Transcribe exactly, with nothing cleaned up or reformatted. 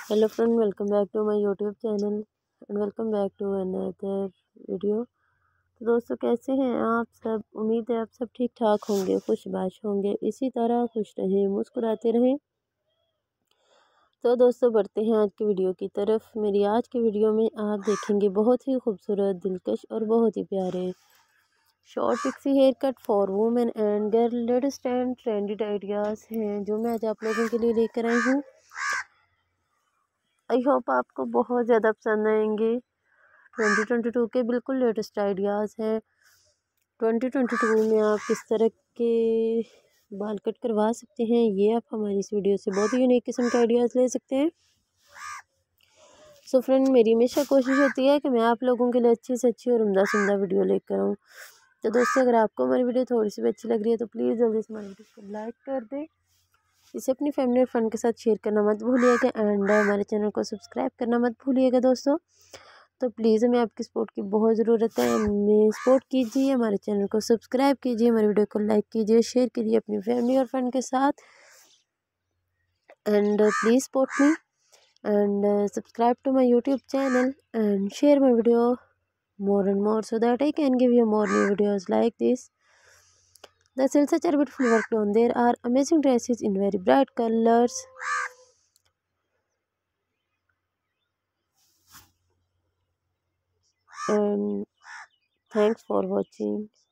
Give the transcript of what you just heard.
Hello friend, welcome back to my YouTube channel and welcome back to another video. तो दोस्तों, कैसे हैं आप सब? उम्मीद है आप सब ठीक ठाक होंगे, खुशबाश होंगे, इसी तरह खुश रहें, मुस्कुराते रहें। तो दोस्तों, बढ़ते हैं आज की वीडियो की तरफ। मेरी आज की वीडियो में आप देखेंगे बहुत ही खूबसूरत, दिलकश और बहुत ही प्यारे short pixie hair cut for women and girl latest and trended ideas हैं जो मैं आज आप लोगों के लिए लेकर आई हूँ। आई होप आपको बहुत ज़्यादा पसंद आएंगे। ट्वेंटी ट्वेंटी टू के बिल्कुल लेटेस्ट आइडियाज़ हैं। ट्वेंटी ट्वेंटी टू में आप किस तरह के बाल कट करवा सकते हैं, ये आप हमारी इस वीडियो से बहुत ही यूनिक किस्म के आइडियाज़ ले सकते हैं। सो फ्रेंड, मेरी हमेशा कोशिश होती है कि मैं आप लोगों के लिए अच्छी से अच्छी और उम्दा से उम्दा वीडियो लेकर आऊँ। तो दोस्तों, अगर आपको हमारी वीडियो थोड़ी सी भी अच्छी लग रही है तो प्लीज़ जल्दी से हमारी वीडियो को लाइक कर दें, इसे अपनी फैमिली और फ्रेंड के साथ शेयर करना मत भूलिएगा एंड हमारे चैनल को सब्सक्राइब करना मत भूलिएगा दोस्तों। तो प्लीज़ हमें आपकी सपोर्ट की बहुत ज़रूरत है, हमें सपोर्ट कीजिए, हमारे चैनल को सब्सक्राइब कीजिए, हमारे वीडियो को लाइक कीजिए, शेयर कीजिए अपनी फैमिली और फ्रेंड के साथ and please support me and subscribe to my YouTube channel and share my video more and more so that I can give you more new videos like this. The silks are beautifully worked on. There are amazing dresses in very bright colors. And thanks for watching.